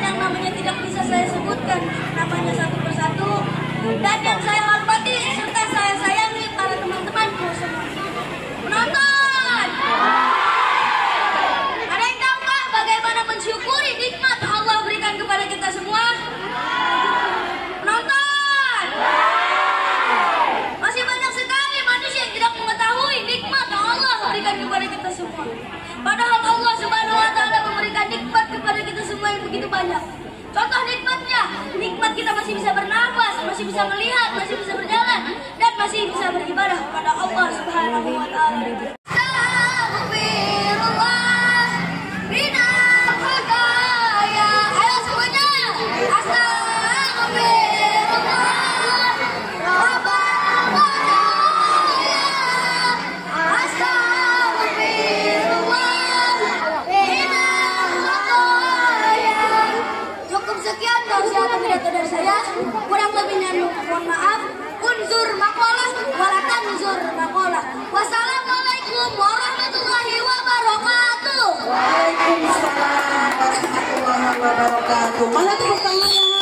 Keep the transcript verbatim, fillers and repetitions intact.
yang namanya tidak bisa saya sebutkan namanya satu persatu, dan yang saya hormati serta saya sayangi para teman-temanku semua. Penonton, ada yang tahu nggak bagaimana mensyukuri nikmat Allah berikan kepada kita semua? Penonton, masih banyak sekali manusia yang tidak mengetahui nikmat yang Allah berikan kepada kita semua. Padahal Allah Subhanahu wa Ta'ala memberikan nikmat kepada kita semua yang begitu banyak. Contoh nikmatnya, nikmat kita masih bisa bernafas, masih bisa melihat, masih bisa berjalan, dan masih bisa beribadah kepada Allah Subhanahu wa Ta'ala. Dari saya, kurang lebihnya mohon maaf. Unzur maqalah walakan unzur maqalah. Wassalamualaikum warahmatullahi wabarakatuh. Waalaikumsalam warahmatullahi wabarakatuh. Mana tepuk tangannya?